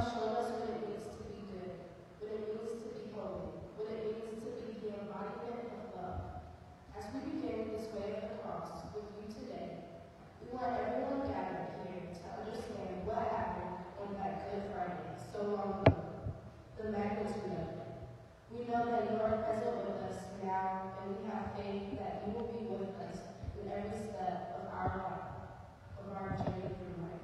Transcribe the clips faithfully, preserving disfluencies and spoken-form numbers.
have shown us what it means to be good, what it means to be holy, what it means to be the embodiment of love. As we begin this way of the cross with you today, we want everyone gathered here to understand what happened on that Good Friday so long ago, the magnitude of it. We know that you are present with us now, and we have faith that you will be with us in every step of our life, of our journey through life.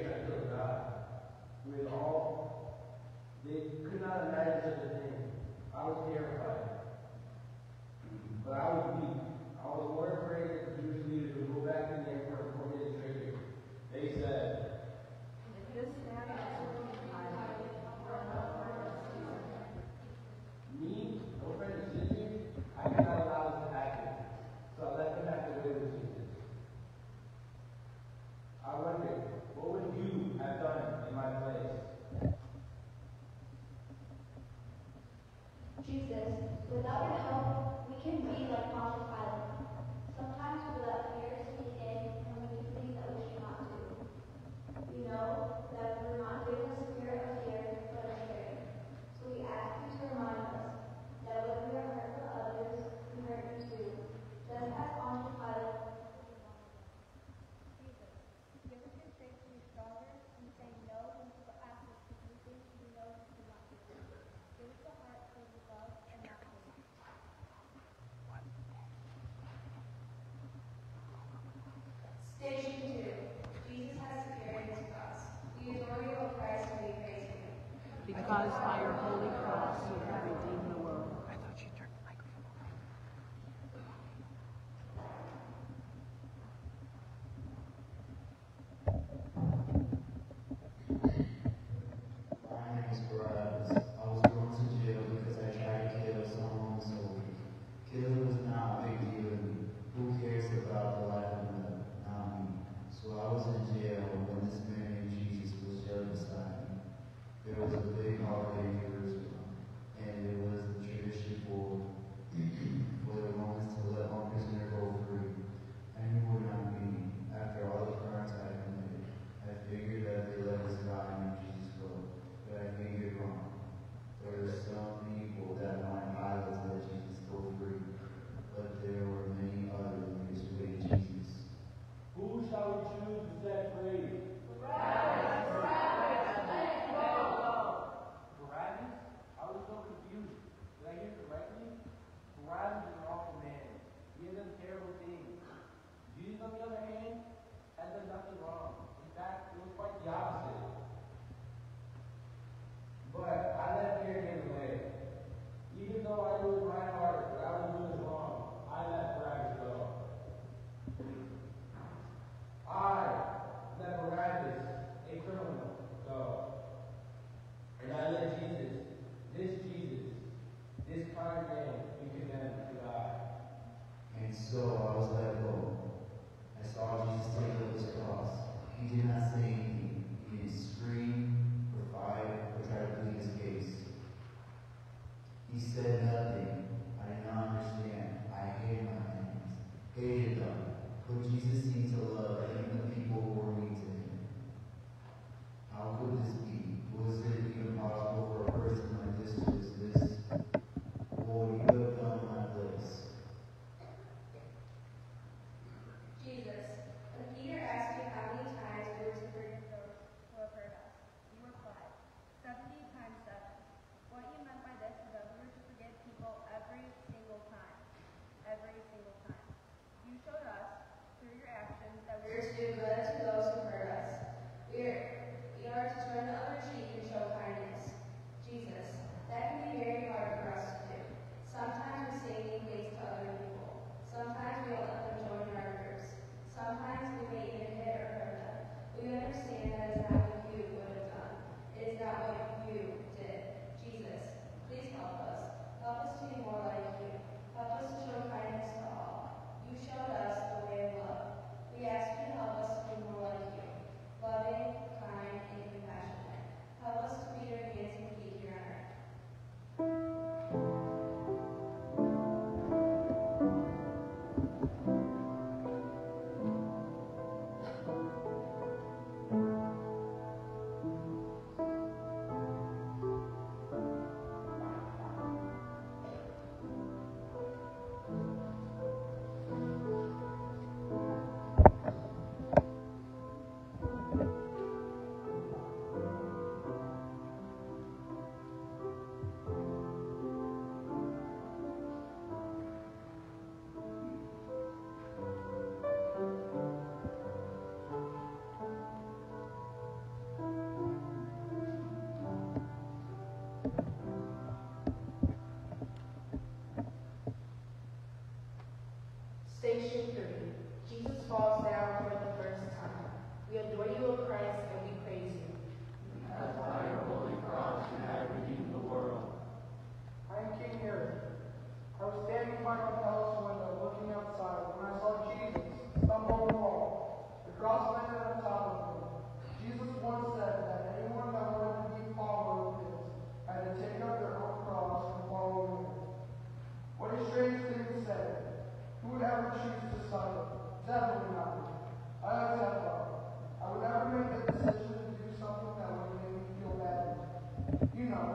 They could not imagine such a thing. I was terrified. But I was weak. I was more afraid that the Jewish leaders would go back in there for for me to trigger. They said, me, no friend of Jesus, I cannot allow this to happen. So I let them have to live with Jesus. I wondered, what would you have done in my place? Jesus, without your help, we can be like Pontius Pilate. Sometimes we let fear sneak in and we do things that we should not do. We know that we're not given a spirit of fear, but of strength. So we ask you to remind us that when we are hurt for others, we hurt you too. Just as Pontius Pilate. Jesus, give us your strength to be stronger and say no when people ask us to do things we know we should not do. Give us a heart filled with love and not hate. Station two. Jesus has secured his cross. We adore you, O Christ, and we praise you. Because by your holy cross you have redeemed the world. My name is Barabbas. I was thrown to jail because I tried to kill someone so killing was not a big deal to me. Who cares about the life of another? Not me. So I was in jail when this man named Jesus was jailed beside me. There was a big holiday in Jerusalem, and it was the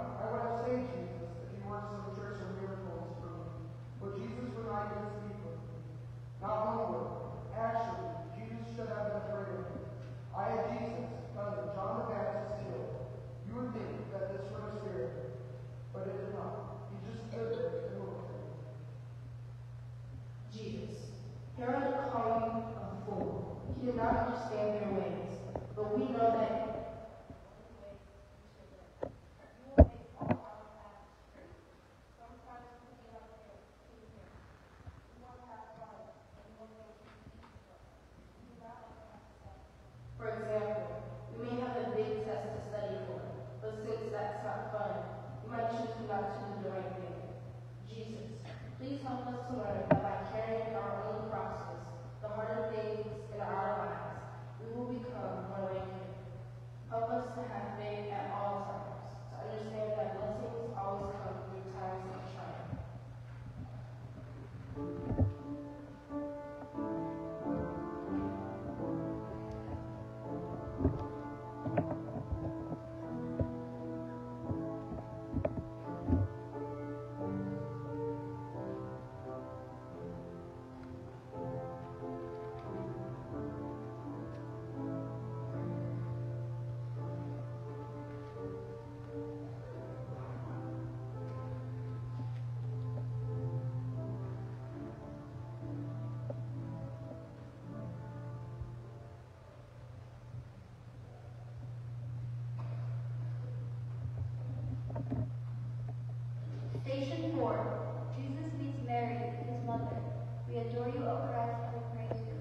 enough. I would have saved Jesus if he weren't so tricks or miracles for me. But Jesus would not even speak with me. Not one word. Actually, Jesus should have been afraid of me. I had Jesus, cousin John the Baptist, killed. You would think that this would have scared him. But it did not. He just stood there and looked at me. Jesus, Herod called you a fool. He did not understand their ways, but we know that For example, we may have a big test to study for, but since that's not fun, we might choose not to do the right thing. Jesus, please help us to learn that by carrying our own crosses, the harder things in our lives, we will become more like Him. Help us to have faith at all times, to understand that blessings always come through times of triumph. Station four. Jesus meets Mary, his mother. We adore you, O Christ, and we praise you.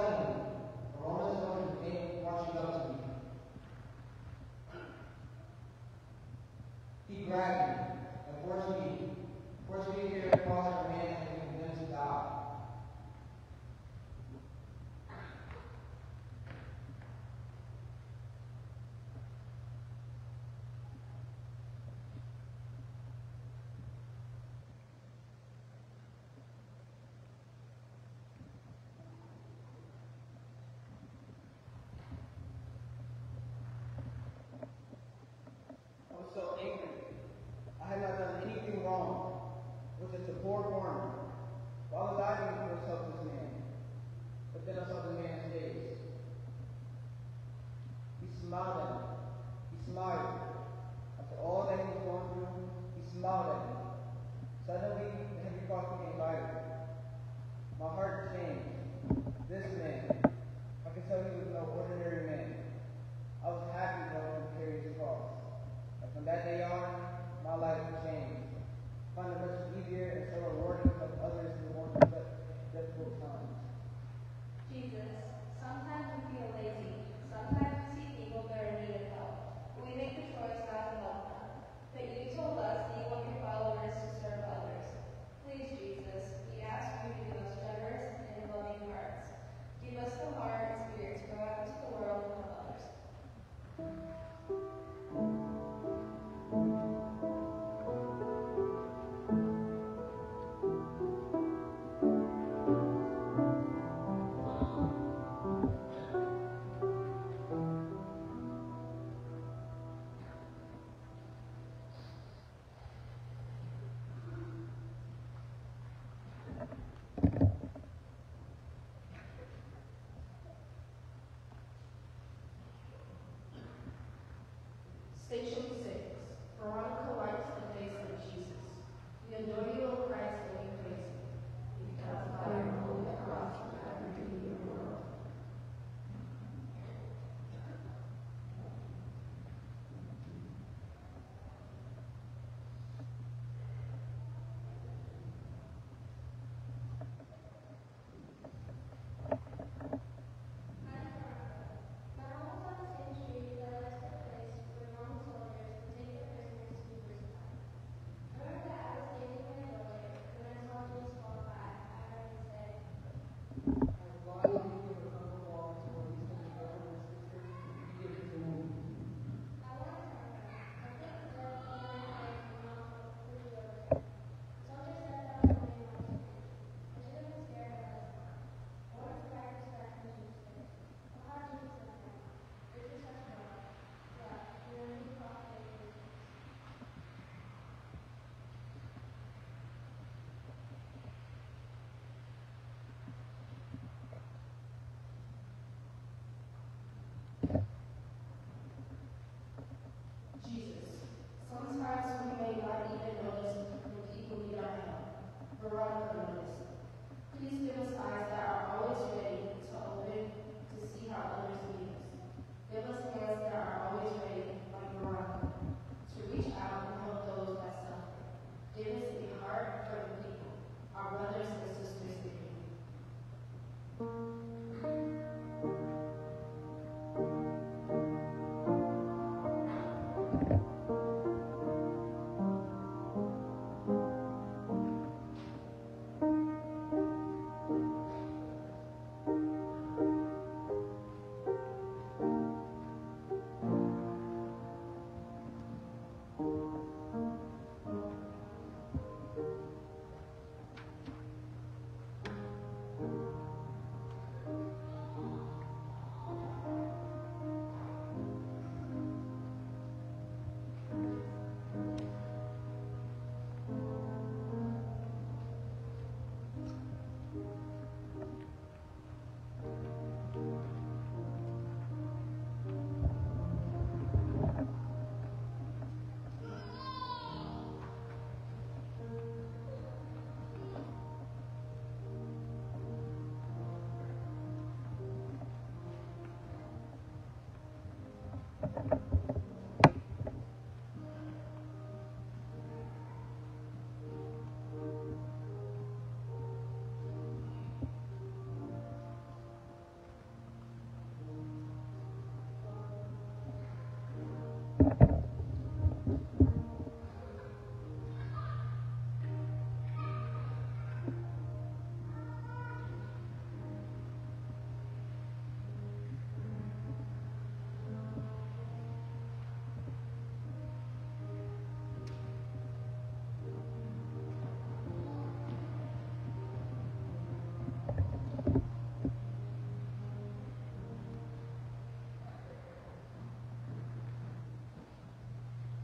suddenly, a Roman soldier came marching up to me. He grabbed me and forced me, forced me to carry a cross in my hand and condemned to die. I was so angry.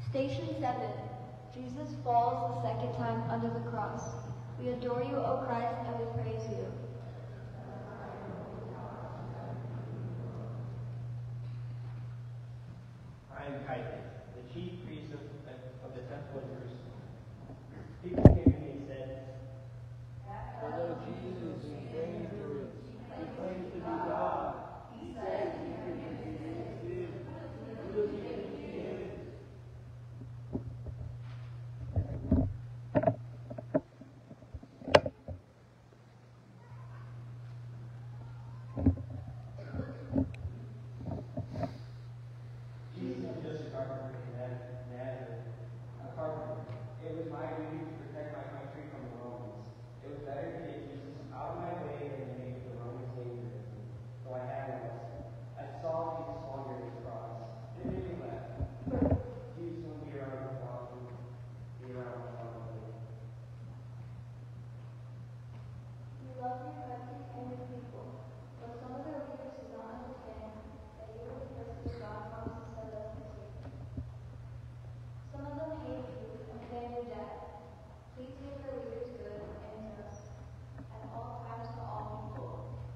Station seven. Jesus falls the second time under the cross. We adore you, O Christ, and we praise you. I am Caiaphas, the chief priest of, of the temple of Jerusalem. People came to me and said, Although Jesus is dangerous, he claims to be God. He says he can be Jesus. Who does he think he is? Jesus is just a carpenter from Naz- Nazareth, a carpenter. It was my duty to protect my country from the Romans. It was better to get Jesus out of my way than to make the Romans angry with me. So I had him arrested. I saw Jesus fall under his cross. It made me laugh. Jesus won't be around the problem. Be around the problem. You love your country and your people, but some of the leaders do not understand that you are the person God promised to set us free. Some of them hate you and plan your death. Please make your leaders good and just, at all times for all people.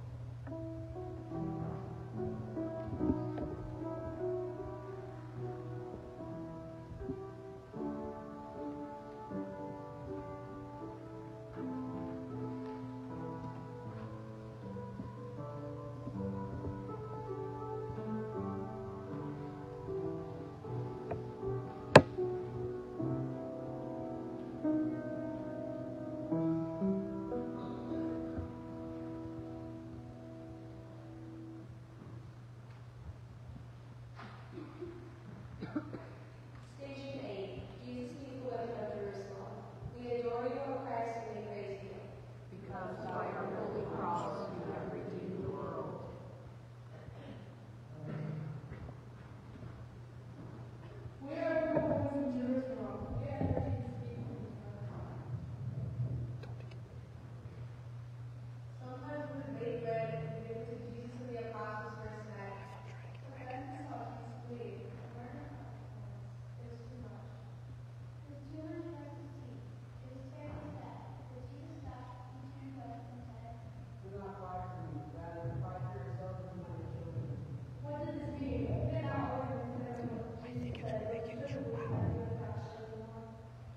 Station eight. Jesus meets the women of Jerusalem. We adore you, O Christ, and we praise you. Because by your holy cross you have redeemed the world. We are the women of Jerusalem. We adore you, people. Sometimes we bake bread and give it to Jesus and the apostles for a snack. But then we saw Jesus leave. It was too much. It's too much for us to see. It was terribly sad. But Jesus stopped and turned to us and said, Do not cry for me, rather cry for yourselves and for your children. What does this mean? We did not order this miracle. Jesus said, "What should we do that you have not shown more?"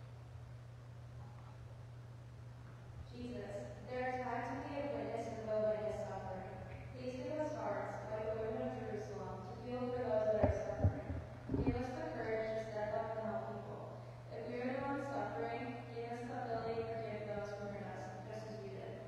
Jesus, there is time to be a witness in the wilderness suffering. Please give us hearts, like the women of Jerusalem, to feel for those that are suffering. Give us the courage to step up and help people. If we are the ones suffering, give us the ability to forgive those who hurt us, just as you did.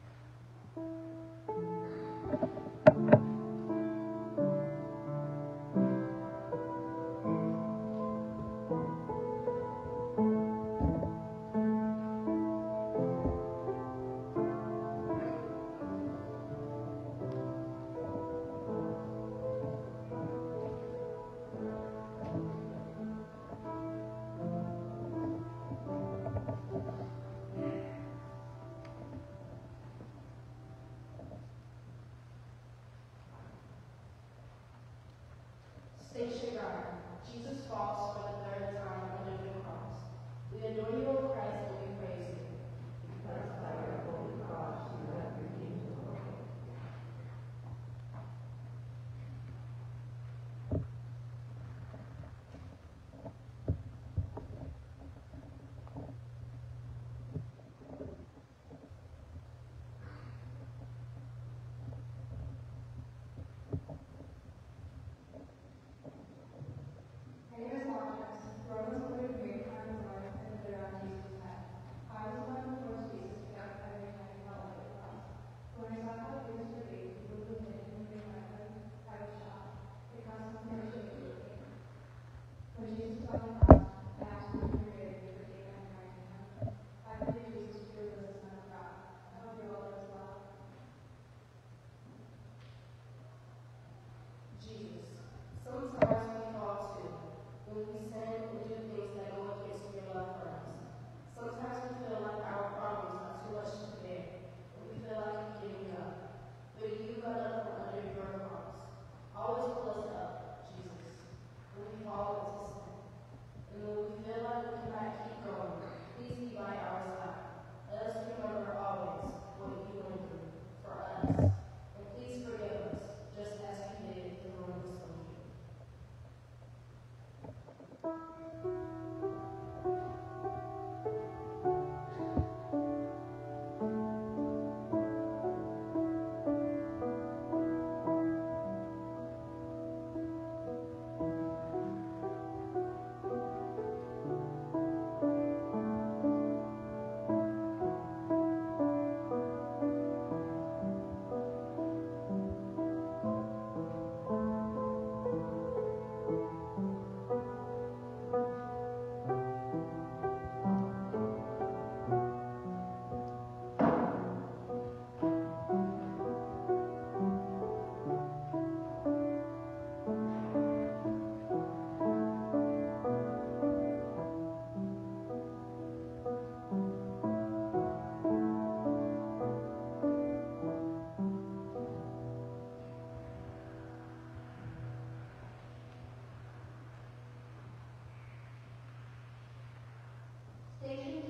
Station nine. Jesus falls for the third time under the cross. We adore you, O Christ, and we praise you. Because by your holy cross you have redeemed the world. My name is Marcus. Romans put a great crown of life and put it on Jesus' head. I was one who forced Jesus to get up every time he felt like it was. When I saw how he was relieved, he moved in and made my head, I was shocked. It caused some friendship to me. When Jesus was on the cross, I asked him to forgive me for taking unkind to him. I believe Jesus truly was the Son of God. I hope you all do as well. Jesus, sometimes we fall too. When we sin and do things that go against your love for us. Sometimes we feel like our problems are too much to bear, and we feel like giving up. But you got up from under your cross. Always pull us up, Jesus, when we fall into sin. In the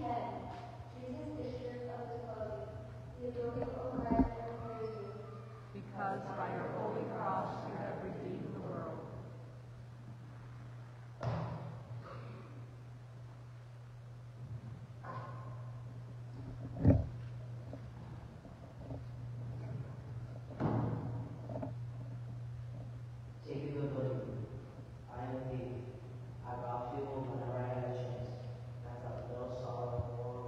ten. Jesus is stripped of his clothing. The authority of Christ will praise you. Because by your holy cross you have redeemed the world. Take a good look at me. I am a thief. I rob people whenever I have a chance. I felt no sorrow, nor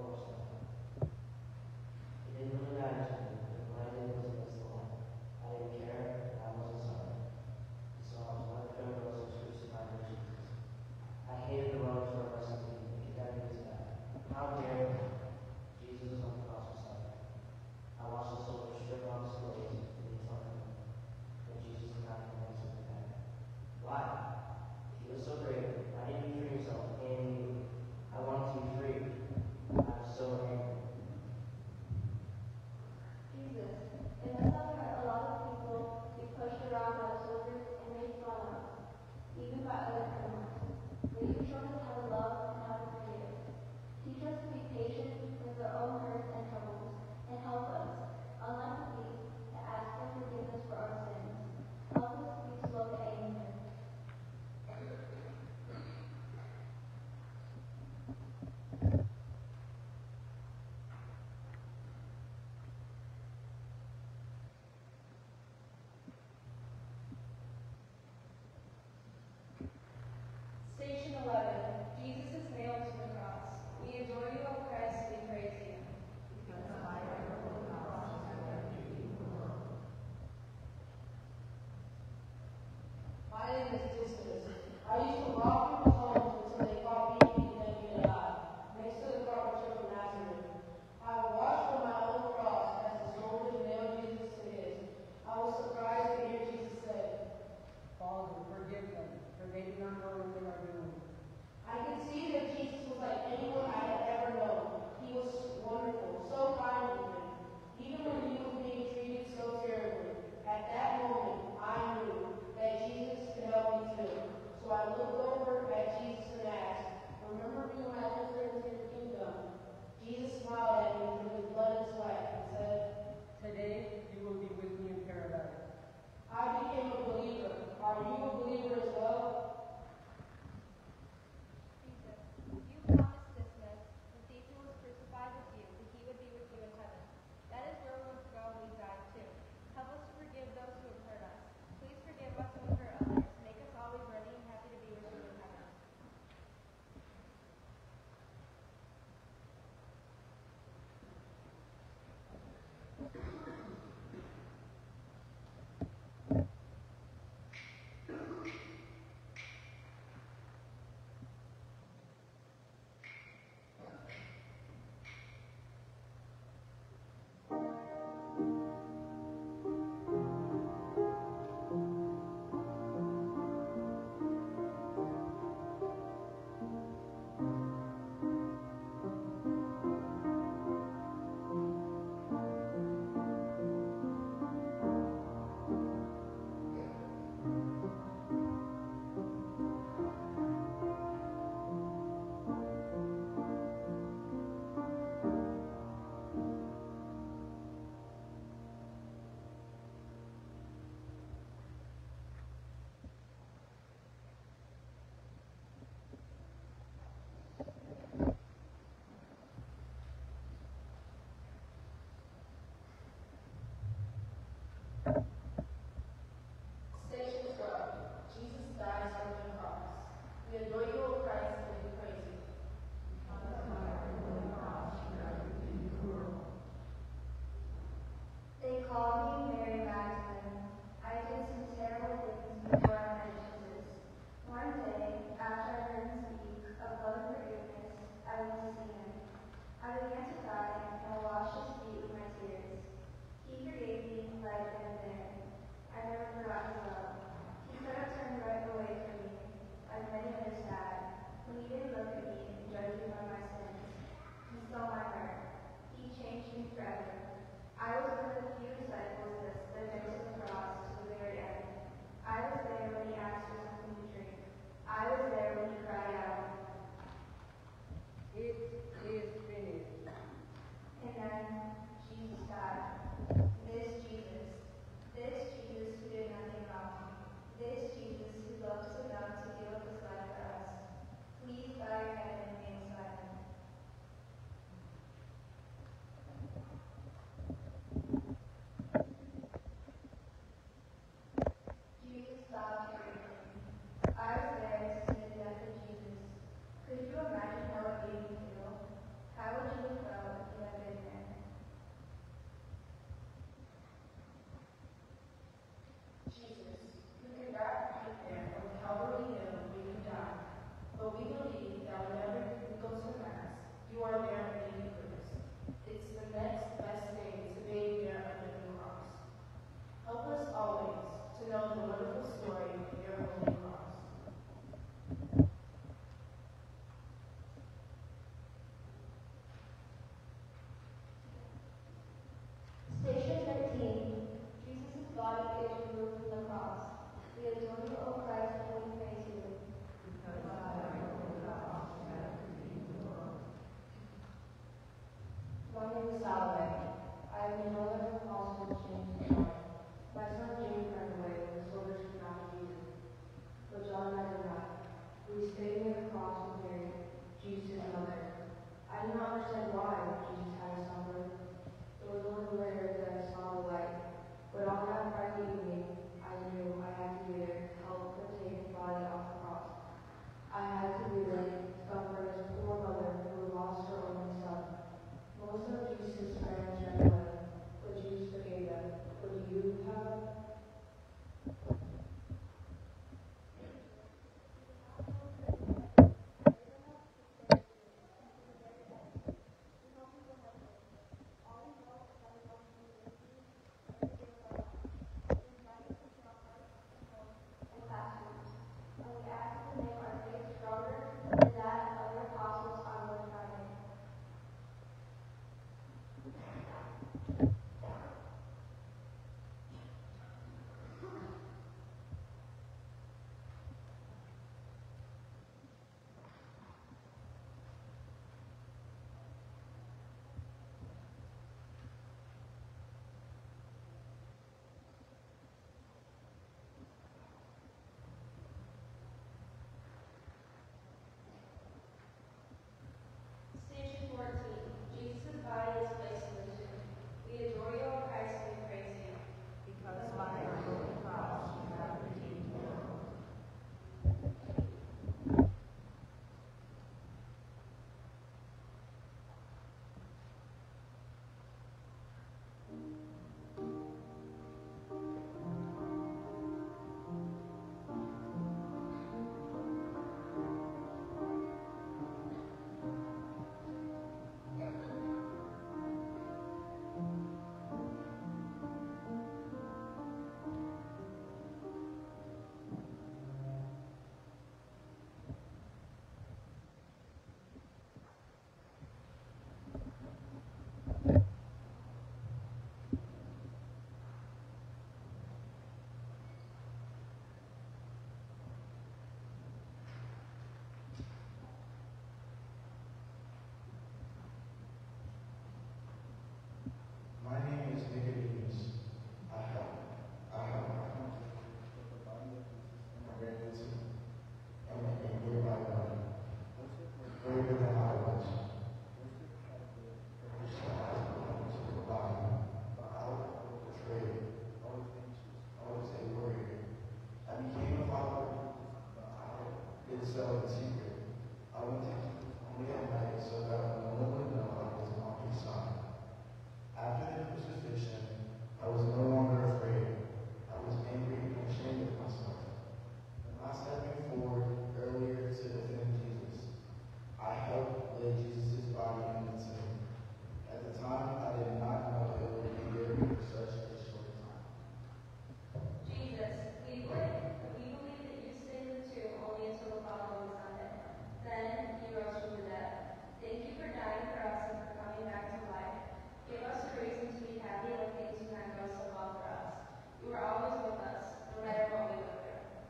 cell in secret. I went to keep only at night so that no one would know I was on your side. After the crucifixion, I was no longer afraid. I was angry and ashamed of myself. Not stepping forward earlier to defend Jesus, I helped lay Jesus' body in the tomb. At the time, I did not know it would be there for such a short time. Jesus, we believe, we believe that you stayed in the tomb only until the following Sunday. Then you rose from the dead. Thank you for dying for us and for coming back to life. Give us a reason to be happy like things do not go so well for us. You are always with us, no matter what we go through.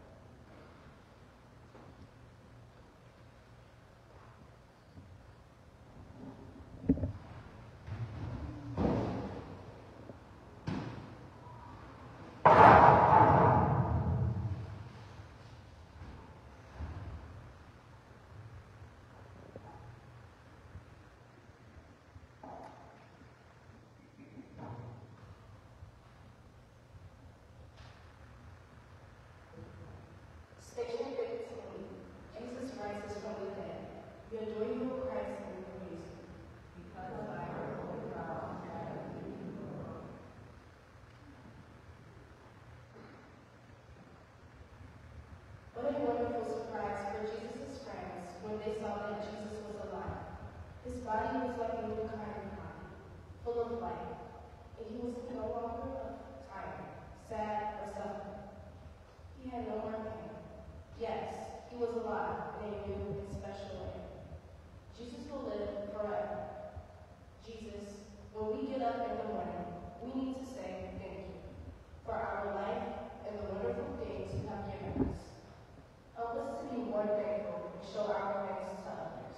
Station fifteen. Jesus rises from the dead. We adore you, O Christ, and we praise you. Because by your holy vow, that you do the world. What a wonderful surprise for Jesus' friends when they saw that Jesus was alive. His body was like a new kind of body, full of life, and he was no longer tired, sad, or suffering. He had no more pain. Yes, he was alive in a new and special way. Jesus will live forever. Jesus, when we get up in the morning, we need to say thank you for our life and the wonderful things you have given us. Help us to be more thankful and show our thanks to others.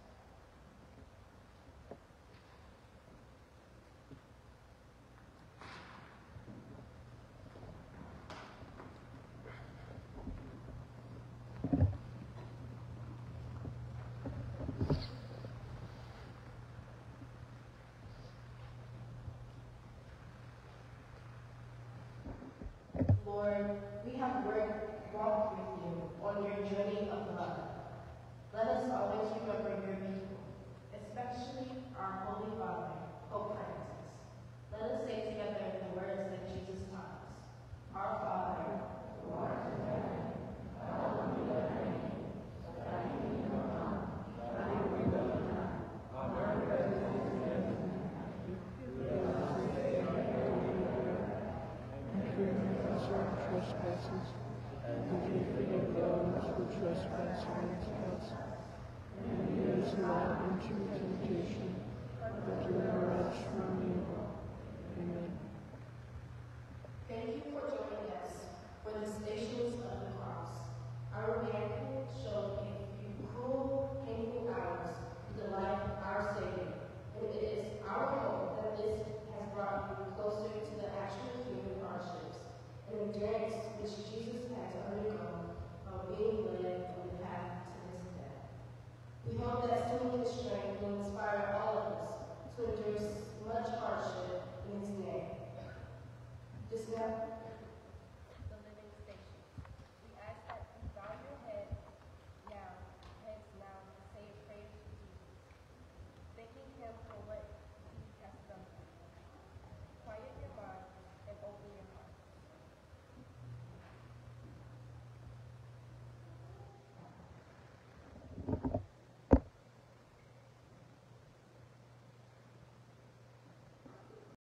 Lord, we have worked, walked with you on your journey of love. Let us always remember your people, especially our Holy Father, Pope Francis. Let us say together the words that Jesus taught us. Our Father, who art in heaven, hallowed be thy name. Thy kingdom come, thy will be done on earth as it is in heaven. Give us this day our daily bread, and forgive us our trespasses, as we forgive those who trespass against us. And lead us not into temptation, but deliver us from evil. Amen. Thank you for joining us for the Stations of the Cross. Our miracle showed a few cruel, painful hours of the life of our Savior, and it is our hope that this has brought you closer to the actual human hardships and endurance which Jesus had to undergo while being led on the path to his death. We hope that seeing his strength will inspire all of us to endure much hardship in his name. This now